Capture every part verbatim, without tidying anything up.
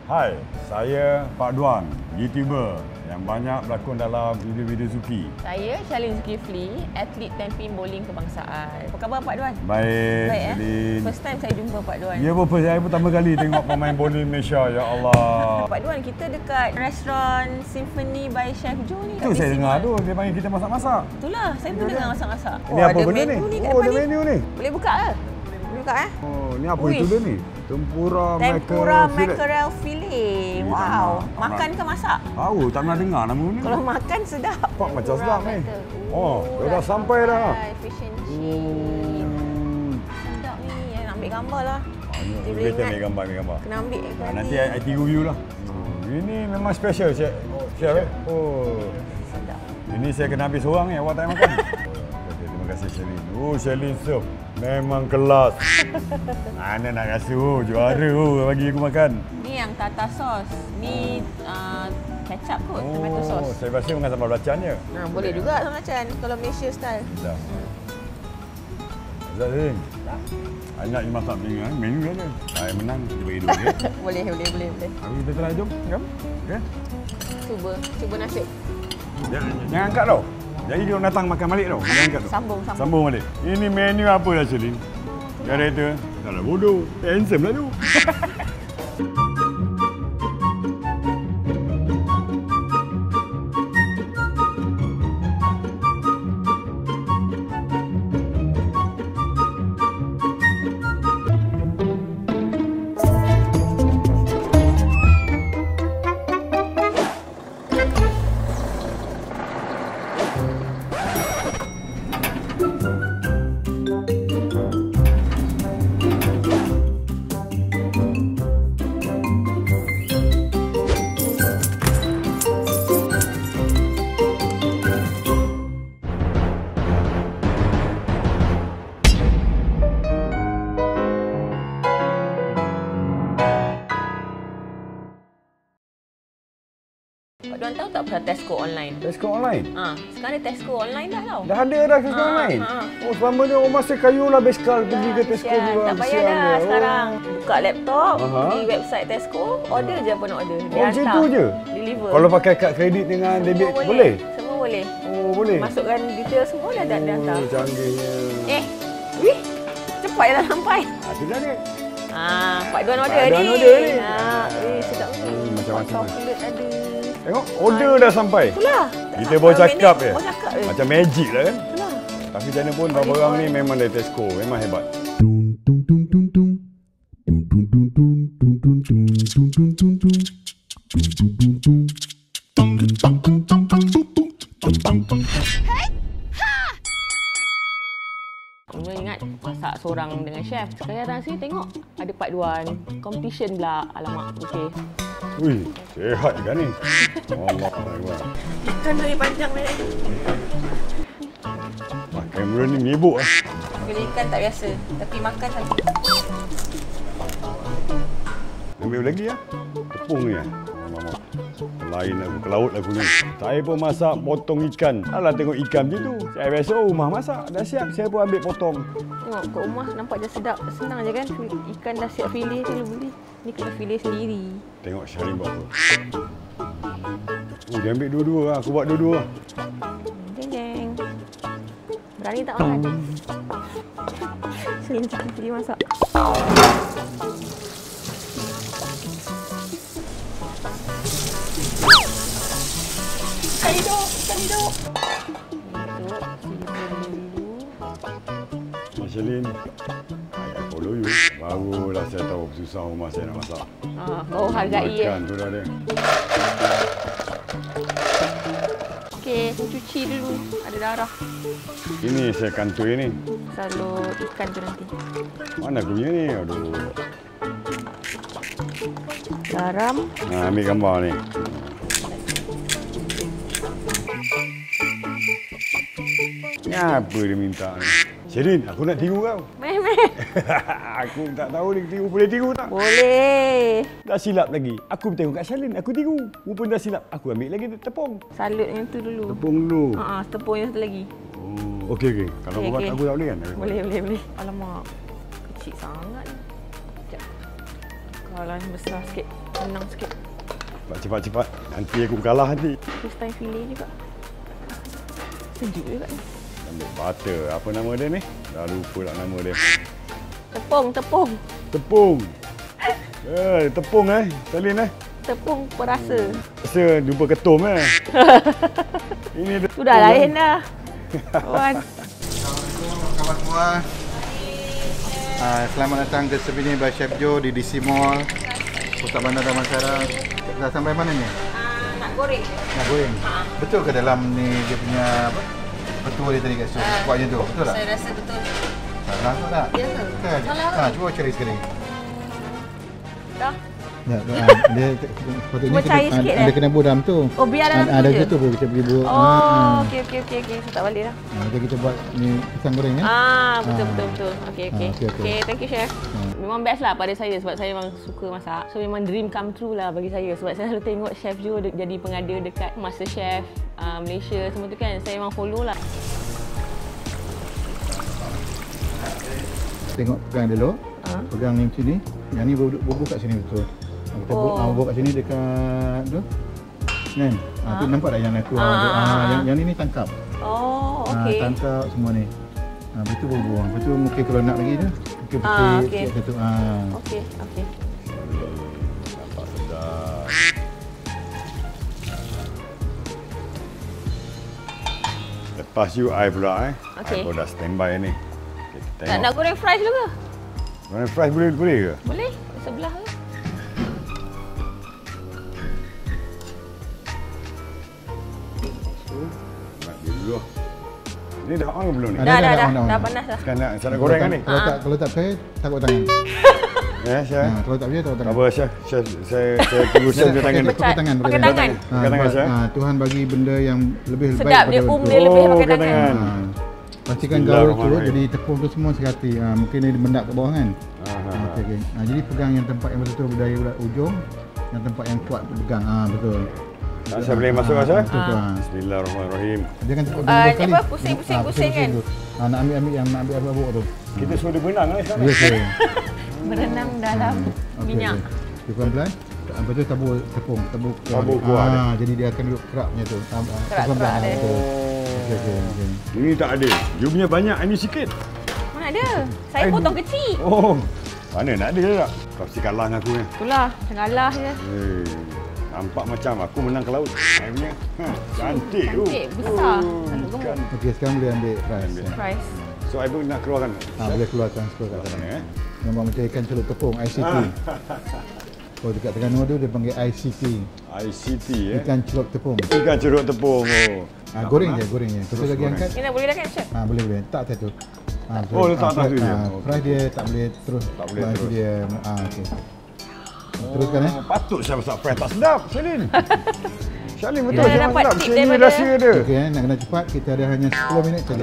Hai, saya Pak Duan, YouTuber yang banyak berlakon dalam video-video Zuki. Saya Shalin Zulkifli, atlet tamping bowling kebangsaan. Apa khabar Pak Duan? Baik, Baik eh? Shalin. First time saya jumpa Pak Duan. Ya, apa saya pertama kali tengok pemain bowling Malaysia, ya Allah. Pak Duan, kita dekat restoran Symphony by Chef Joe ni. Itu saya dengar tu, dia panggil kita masak-masak. Itulah, saya pun dengar masak-masak. Ini apa benda ni? Ni Oh, ada menu ni. Boleh buka ke? Boleh buka eh? Oh, ni apa Uish. itu dia ni? Tempura, Tempura mackerel mackerel fillet. Ni Wow. tak nak- Makan ke masak? Tahu, tak pernah dengar nama ni. Kalau makan sedap. Pak macam Tempura sedap ni. mackerel. Oh, dia dah sampai dah. Fish and chips. Hmm. Sedap ni. Yang nak ambil gambar lah. Kita boleh ambil ingat. gambar, ambil gambar. Kena ambil Ha, kan nanti ni. I, I tiru you lah. Hmm. Ini memang special, Chef. Chef eh? Oh. Sedap. Ini saya kena habis seorang ni, awak tak payah makan. Okay, terima kasih Shalin. Oh, Shalin serve. Memang kelas. Mana nak rasa, oh, juara oh, bagi aku makan. Ni yang tartar sauce. Ni uh, kecap kot, tomato Oh, sauce. saya rasa dengan sambal belacan je. Nah, boleh juga sama macam kalau Malaysia style. Dah. Azad Shalin. I nak you masak menu, eh? Menu aja. Saya menang, kita bagi dulu. Okay? Boleh, boleh, boleh, boleh. Habis kita try, jom. Jom. Okay? Cuba, cuba nasib. Jangan, jangan angkat tau. Jadi dia orang datang makan balik tau. Jangan angkat tau. Sambung, sambung. Sambung balik. Ini menu apa dah Shalin? Director. Tak lah bodoh. Handsome lah tu. Pak Duan tahu tak pasal Tesco online? Tesco online? Ha, sekarang ni Tesco online dah tau. Dah ada dah Tesco Ha, online? ha. Oh, selama ni orang masa kayu lah beskal pergi ke Tesco Kesian, dulu. tak payah dah sekarang. Buka laptop, Aha. di website Tesco, order je apa nak order. Oh, macam tu je? Deliver. Kalau pakai kad kredit dengan Semua debit, boleh. boleh? Semua boleh. Oh, boleh? Masukkan detail semua dah dah dah hantar. Oh, canggihnya. Eh, wih, cepat dah sampai. Ah, tu dah ni. Ah, Pak Duan order Pak ni. Duan order ni. Ah, eh sedap ni. Hmm, macam-macam. Coklat ada. Tengok, order dah sampai. Itulah. Kita baru cakap je. Baru cakap je. Macam magic lah kan? Itulah. Tapi macam mana pun barang ni memang dari Tesco. Memang hebat. Mula ingat masak seorang dengan chef. Sekarang sini tengok ada Pak Duan. Competition pula. Alamak, okey. Wih, sehat juga ni. Allah Akbar. Ikan dari panjang ni. Wah, kamera ni mebuk lah. Bila ikan tak biasa. Tapi makan cantik. Ambil lagi lah. Tepung ni lah. Alamak. Lain aku, ke laut aku ni. Saya pun masak potong ikan. Alah tengok ikan macam tu. Saya biasa oh, rumah masak. Dah siap, saya pun ambil potong. Tengok kat rumah nampak je sedap. Senang je kan. Ikan dah siap fillet je beli. Ni kena fillet sendiri. Tengok Shalin buat apa. Oh, dia ambil dua-dua lah. Aku buat dua-dua lah. Jeng jeng. Berani tak makan? Shalin cakap pergi masak. Ikan hidup! Ikan hidup! Mas Shalin, I follow you. Barulah saya tahu susah rumah saya nak masak. Ah, baru hargai ya. Makan tu dah dia. Okey, cuci dulu. Ada darah. Ini saya kantoi ni. Selalu ikan tu nanti. Mana aku punya ni? Aduh. Garam. Nah, ambil gambar ni. Ni apa dia minta ni? Shalin, aku nak tiru kau. Meh meh. Aku tak tahu ni tiru. Boleh tiru tak? Boleh. Dah silap lagi. Aku tengok kat Shalin, aku tiru. Rupanya dah silap. Aku ambil lagi tepung. Salut yang tu dulu. Tepung dulu. Ha ah, tepung yang satu lagi. Oh, okey okey. Kalau Okey, kau buat okey. aku tak boleh kan? Boleh, boleh, boleh. Alamak. Kecil sangat ni. Sekejap. Kalau yang besar sikit. Tenang sikit. Cepat-cepat. Nanti aku kalah nanti. This time fillet juga. Sejuk juga ni. Ambil butter. Apa nama dia ni? Dah lupa lah nama dia. Tepung, tepung. Tepung. Eh, tepung eh. Salin eh. Tepung perasa. Rasa jumpa ketum eh. Ini dia. Tu dah lain dah. Kawan. Assalamualaikum kawan semua. Uh, selamat datang ke Serbini by Chef Joe di D C Mall, Pusat Bandar Damansara. Dah sampai mana ni? Uh, nak goreng. Nak goreng? Ha. Betul ke dalam ni dia punya apa? Betul dia tadi kat situ. Uh, Buatnya tu. Betul tak? Saya rasa betul. Salah tak tak? Ya ke? Kan? Salah Ha, cuba cari sekali. Dah. Ya, uh, dia sepatutnya Cuba cair sikit ada, ada kena bodam tu. Oh, biar dalam ada, tu je? Ada tu kita pergi buat. Oh, okey okey okey okey. Saya tak balik dah. Ha, jadi kita buat ni pisang goreng ya. Ah, betul Ah. betul betul. Okey okey. Ah, okey, okey. Okey, thank you chef. Ah. Memang best lah pada saya sebab saya memang suka masak. So memang dream come true lah bagi saya sebab saya selalu tengok Chef Joe de- jadi pengada dekat MasterChef uh, Malaysia semua tu kan. Saya memang follow lah. Tengok pegang dulu. Ah. Pegang ni macam ni. Yang ni bubuk kat sini betul. Kita Oh. oh. buat kat sini dekat tu. Kan? Ha, tu nampak tak yang nak keluar Ah, tu. ah, Ha, ah. yang, yang ni ni tangkap. Oh, Ha, okey. tangkap semua ni. Ha, betul buang. Betul mungkin kalau nak lagi tu. Mungkin Ah, petik okey. sikit satu. Ha. Okey, okey. Nampak sedap. Lepas you, I pula eh. Okey. I pun dah standby ni. Okay, Nak, tengok. nak goreng fries dulu ke? Goreng fries boleh, boleh ke? Boleh? Sebelah ke? Nak dia dulu lah. Ni dah on ke belum ni? Dah, Dah, dah, dah, dah, dah. on, on. Dah panas dah. Sekarang nak, saya nak goreng kan ni? Kalau Ah. tak kalau tak percaya takut tangan. Ya, Chef. Ha, kalau tak percaya takut Tak tangan. apa, Chef. Chef, saya, saya tunggu Chef dia tangan. Pakai Pecat. tangan, Pakai tangan. Ha, Pakai tangan, Chef. ha, Tuhan bagi benda yang lebih Sedap, baik dia pada um betul. dia lebih Oh, pakai pakai tangan. tangan. Ha. Pastikan gaul tu Bismillahirrahmanirrahim. jadi tepung tu semua sekati. Ha, mungkin dia mendak ke bawah kan. Ah, Ha, ah, okey okey. Ha, jadi pegang yang tempat yang betul dari ujung, yang tempat yang kuat tu pegang. Ha, betul. ah. Saya boleh masuk kan, Chef? Betul tu. Ha. Bismillahirrahmanirrahim. Jangan tepuk Ah, dua dia kali. apa, pusing, pusing, Ha, pusing kan? tu. Ha, nak ambil ambil yang nak ambil abuk tu. Kita suruh dia benang kan sekarang? Ya, okey. Berenang dalam Okey, minyak. okey. Dia pelan-pelan. Lepas tu tabur tepung, tabur kuah. Tabur kuah ha, dia. jadi dia akan duduk kerak punya tu. Ha, ha, Kerak-kerak pelan-pelan, dia. betul. Oh. Okey okey okey. Ini tak ada. You punya banyak, ini sikit. Mana ada? Saya I- potong kecil. Oh, mana nak ada tak? Kau mesti kalah dengan aku ni. Itulah, ngalah je. Hey, nampak macam aku menang ke laut. Saya punya. Ha, cantik tu. Cantik, besar. Oh, Tak gemuk. kan. Okey, sekarang boleh ambil fries. Ambil. Ya. Fries. So, I pun nak keluarkan. Ha, boleh keluarkan sepuluh kat Kat sana. sana eh. Nampak macam ikan celup tepung, I C T. Ah. Oh, dekat Terengganu tu dia panggil I C T. I C T eh. Ikan celup tepung. Ikan curut tepung. Oh. Ha, goreng je, goreng je. Lepas tu Terus lagi goreng. angkat. Ini dah boleh dah kan, Chef? Ha, boleh boleh. Tak satu. Ha, betul. Oh, letak Ha, atas tu fry- je. ha, Okey. Fry dia tak boleh terus. Tak boleh Nanti terus. dia ha, okey. Teruskan eh. Oh, patut saya masak fries tak sedap, Shalin. Shalin betul Dia saya dapat masak. tip Saya ni daripada- rahsia dia. Okey eh, nak kena cepat. Kita ada hanya sepuluh minit saja.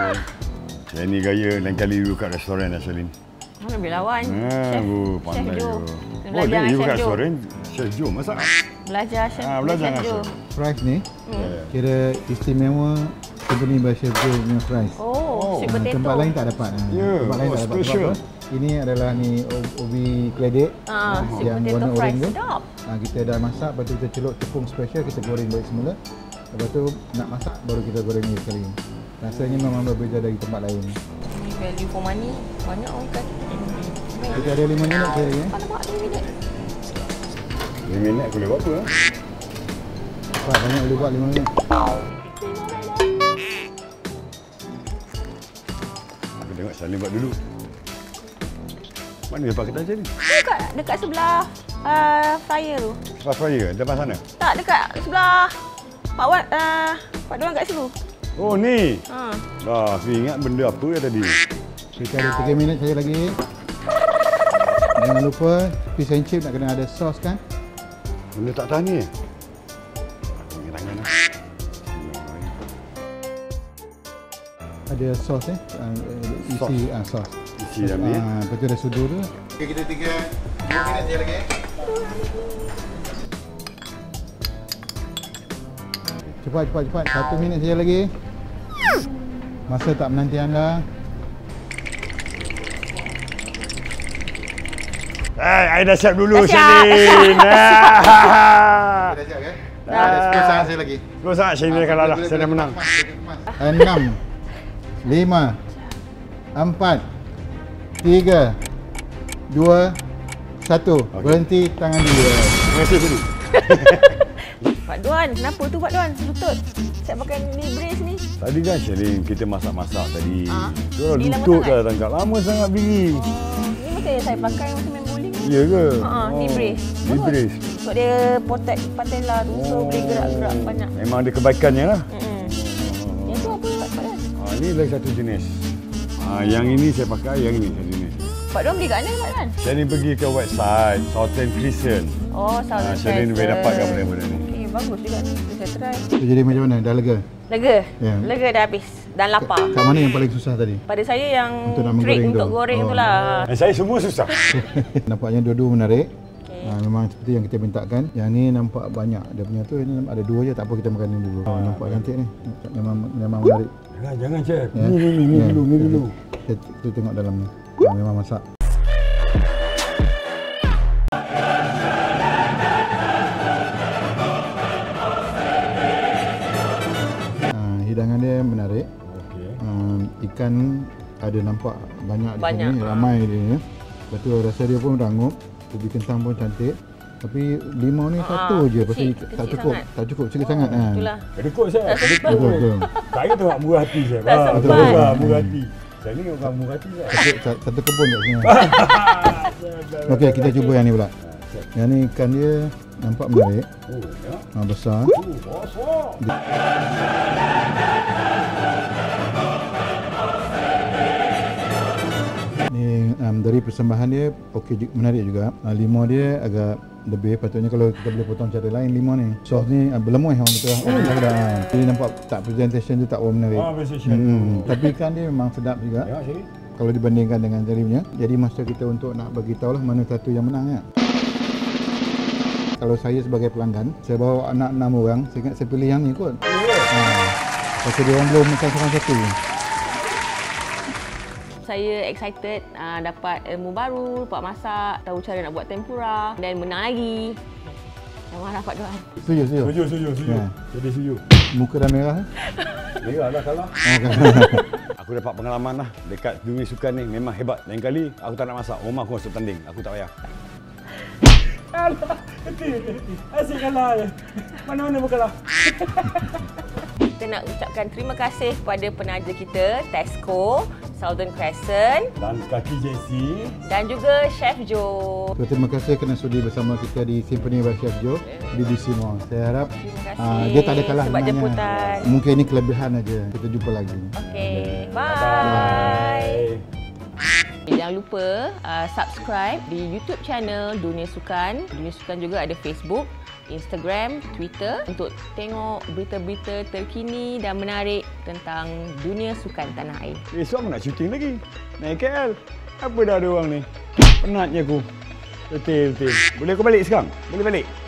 Saya ni gaya lain kali dulu kat restoran dah, Shalin. Oh, lebih lawan. Ha, Chef, bu, Chef pandai Joe. tu. Kena Oh, belajar dia dengan you Chef kat Joe. restoran, Chef Joe masak. Belajar Chef, Ah, belajar Chef dengan Joe. Chef. Fries ni Ya. kira istimewa company by Chef Joe punya fries. Oh, sweet Ha, potato. tempat lain tak dapat. Ha. Ya, Tempat lain oh, tak dapat. Sebab special. apa? Ini adalah ni o- ubi keledek Ah, sweet yang potato warna fries. oren tu. Sedap. Ha, kita dah masak, lepas tu kita celup tepung special, kita goreng balik semula. Lepas tu nak masak baru kita goreng ni sekali. Rasanya memang berbeza dari tempat lain. Ini value for money. Banyak orang kan. Kita ada lima minit saja ya. Apa nampak ni minit? lima minit aku boleh buat apa? eh? Cepat, banyak boleh buat lima minit. Aku tengok Shalin buat dulu. Mana dia pakai kertas ni? Dekat, dekat sebelah uh, fryer tu. Pas fryer, depan sana. Tak, dekat sebelah Pak Wan, uh, Pak Doan kat situ. Oh, ni. Ha. Dah, aku ingat benda apa ya tadi. Kita ada tiga minit saja lagi. Jangan lupa fish and chip nak kena ada sos kan. Benda tak tahan ni. Aku ingat tangan lah. Ada sos eh. Uh, isi ah sos. Isi dalam ni. eh. Ah, lepas tu ada sudu tu. Okey, kita tiga dua minit saja lagi. Cepat, cepat, cepat. Satu minit saja lagi. Masa tak menanti anda. Eh, I dah siap dulu Dah siap, Shalin. dah Dah siap kan? Dah. Ada sepuluh sangat saya lagi. Terus sangat Shalin akan kalah. Saya dah menang. Enam, lima, empat, tiga, dua, satu. Berhenti tangan dia. Terima kasih dulu. Pak Duan, kenapa tu Pak Duan? Lutut. Saya pakai ni brace ni. Tadi kan Shalin kita masak-masak tadi. Ah. Dia Ni lama lutut sangat? dah tangkap. Lama sangat berdiri. Oh, ni macam yang saya pakai masa main bowling ni. Ya ke? Ha, ni brace. Ni brace. Sebab dia protect patella tu, so boleh gerak-gerak banyak. Memang ada kebaikannya lah. Mm-mm. Yang tu apa Pak Duan? Ha, ni lagi satu jenis. Ha, yang ini saya pakai, yang ini satu jenis. Pak Duan beli kat mana Pak Duan? Shalin pergi ke website Southern Crescent. Oh, Southern Ha, Shalin boleh dapatkan benda-benda ni. Okey, bagus juga ni. Saya try. So, jadi macam mana? Dah lega? Lega? Ya. Lega dah habis. Dan lapar. Kat mana yang paling susah tadi? Pada saya yang Untuk nak trik menggoreng untuk tu. goreng Oh. tu lah. Dan saya semua susah. Nampaknya dua-dua menarik. Okey. Ha, memang seperti yang kita mintakan. Yang ni nampak banyak. Dia punya tu ini ada dua je, tak apa kita makan ni dulu. Oh, nampak cantik ni. Memang memang menarik. Jangan, jangan Chef. Ya. Ni, ni, ni, ni Ya. dulu, ni dulu. Kita, kita tengok dalam ni. Ha, memang masak. Ha, hidangan dia menarik. Okey. Um, ikan ada nampak banyak, Banyak, di sini, ha. ramai dia. Ya. Lepas tu rasa dia pun rangup, ubi kentang pun cantik. Tapi limau ni Ha, satu je pasal kecil- tak kecil cukup, sangat. tak cukup sikit sangat. Ha. Itulah. Kedekut Chef. Kedekut. Betul betul. Saya tengok murah hati Chef. Tak Ah, sempat. betul lah, murah hati. Saya ni orang murah hati Chef. Satu, sa- satu kebun kat sini. Okey, kita cuba yang ni pula. Yang ni ikan dia nampak menarik, Oh, ya. ha, besar. Oh, bosok. Ni um, dari persembahan dia okey ju- menarik juga. Uh, limau dia agak lebih, patutnya kalau kita boleh potong cara lain limau ni. Sos ni uh, berlemuh orang betul. Oh, dah. Jadi nampak tak presentation dia tak orang menarik. Ah, presentation. Hmm, tapi ikan dia memang sedap juga. Ya, Shalin. Kalau dibandingkan dengan tadi punya. Jadi masa kita untuk nak bagi tahu lah mana satu yang menang ya. Kalau saya sebagai pelanggan, saya bawa anak enam orang, saya ingat saya pilih yang ni kot. Ha. Pasal dia orang belum makan seorang satu. Saya excited uh, dapat ilmu baru, dapat masak, tahu cara nak buat tempura dan menang lagi. Yang mana Pak Duan? Setuju, setuju. Setuju, setuju, setuju. Ya. Jadi setuju. Muka dah merah. eh? Merah dah kalah. Oh, kan. Aku dapat pengalaman lah dekat dunia sukan ni. Memang hebat. Lain kali aku tak nak masak. Rumah aku masuk tanding. Aku tak payah. Alah, henti, henti. Asyik kalah je. Mana-mana pun kalah. Kita nak ucapkan terima kasih kepada penaja kita, Tesco, Southern Crescent Dan kaki J C. dan juga Chef Joe. So, terima kasih kerana sudi bersama kita di Symphony by Chef Joe di D C Mall. Saya harap Terima kasih uh, dia tak ada kalah sebab sebenarnya. jemputan. Mungkin ini kelebihan aja. Kita jumpa lagi. Okey, bye. Jangan lupa uh, subscribe di YouTube channel Dunia Sukan. Dunia Sukan juga ada Facebook, Instagram, Twitter untuk tengok berita-berita terkini dan menarik tentang dunia sukan tanah air. Esok aku nak syuting lagi. Naik K L. Apa dah ada orang ni? Penatnya aku. Betul-betul. Boleh aku balik sekarang? Boleh balik?